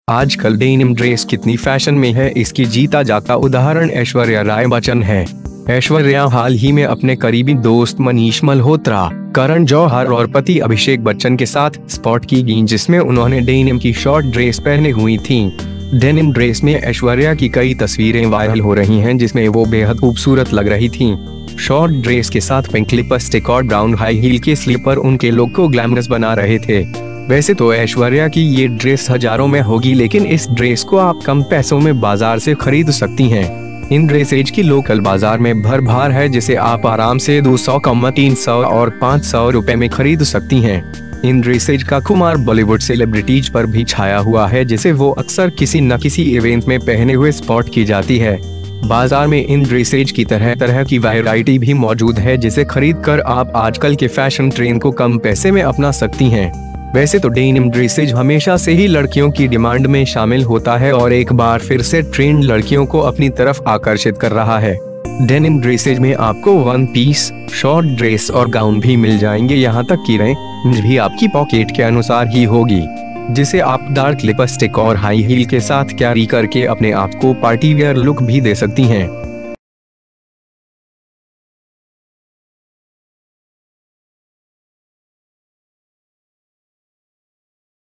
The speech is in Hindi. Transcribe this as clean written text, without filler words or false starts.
आजकल डेनिम ड्रेस कितनी फैशन में है, इसकी जीता जागता उदाहरण ऐश्वर्या राय बच्चन है। ऐश्वर्या हाल ही में अपने करीबी दोस्त मनीष मल्होत्रा, करण जौहर और पति अभिषेक बच्चन के साथ स्पॉट की गईं, जिसमें उन्होंने डेनिम की शॉर्ट ड्रेस पहने हुई थीं। डेनिम ड्रेस में ऐश्वर्या की कई तस्वीरें वायरल हो रही हैं, जिसमें वो बेहद खूबसूरत लग रही थीं। शॉर्ट ड्रेस के साथ पिंक लिपस्टिक और ब्राउन हाई हील के स्लीपर उनके लुक को ग्लैमरस बना रहे थे। वैसे तो ऐश्वर्या की ये ड्रेस हजारों में होगी, लेकिन इस ड्रेस को आप कम पैसों में बाजार से खरीद सकती हैं। इन ड्रेसेज की लोकल बाजार में भरभार है, जिसे आप आराम से 200, 300 और 500 रुपए में खरीद सकती हैं। इन ड्रेसेज का खुमार बॉलीवुड सेलिब्रिटीज पर भी छाया हुआ है, जिसे वो अक्सर किसी न किसी इवेंट में पहने हुए स्पॉट की जाती है। बाजार में इन ड्रेसेज की तरह तरह की वैरायटी भी मौजूद है, जिसे खरीद कर आप आजकल के फैशन ट्रेंड को कम पैसे में अपना सकती हैं। वैसे तो डेनिम ड्रेसेज हमेशा से ही लड़कियों की डिमांड में शामिल होता है और एक बार फिर से ट्रेंड लड़कियों को अपनी तरफ आकर्षित कर रहा है। डेनिम ड्रेसेज में आपको वन पीस, शॉर्ट ड्रेस और गाउन भी मिल जाएंगे, यहाँ तक कि रेंज भी आपकी पॉकेट के अनुसार ही होगी, जिसे आप डार्क लिपस्टिक और हाई हील के साथ कैरी करके अपने आप को पार्टी वेयर लुक भी दे सकती हैं।